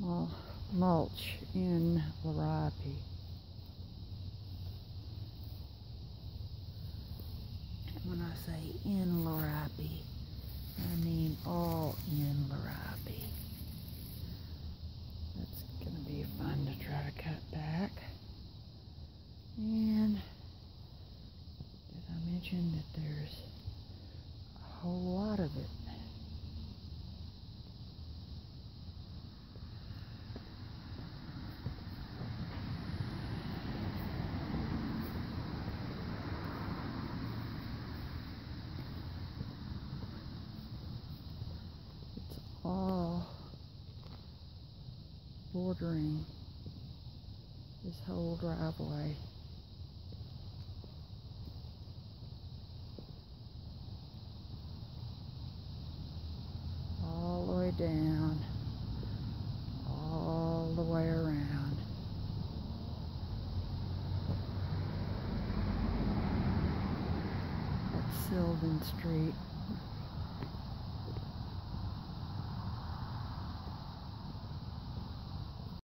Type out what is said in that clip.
mulch in Larapi. And when I say in Larapi, I mean all in Larapi. That's going to be fun to try to cut back. And did I mention that there's a whole lot of it? All bordering this whole driveway. All the way down, all the way around. That's Sylvan Street.